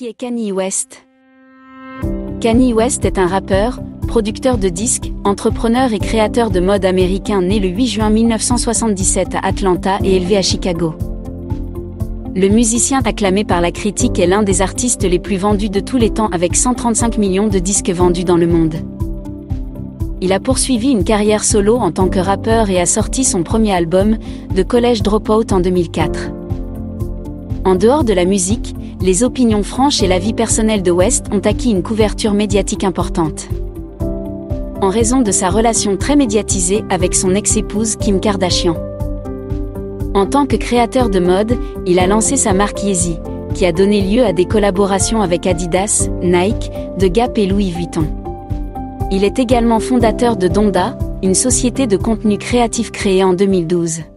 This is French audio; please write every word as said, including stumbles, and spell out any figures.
Qui est Kanye West? Kanye West est un rappeur, producteur de disques, entrepreneur et créateur de mode américain né le huit juin mille neuf cent soixante-dix-sept à Atlanta et élevé à Chicago. Le musicien acclamé par la critique est l'un des artistes les plus vendus de tous les temps avec cent trente-cinq millions de disques vendus dans le monde. Il a poursuivi une carrière solo en tant que rappeur et a sorti son premier album, The College Dropout en deux mille quatre. En dehors de la musique, les opinions franches et la vie personnelle de West ont acquis une couverture médiatique importante. En raison de sa relation très médiatisée avec son ex-épouse Kim Kardashian. En tant que créateur de mode, il a lancé sa marque Yeezy, qui a donné lieu à des collaborations avec Adidas, Nike, The Gap et Louis Vuitton. Il est également fondateur de Donda, une société de contenu créatif créée en deux mille douze.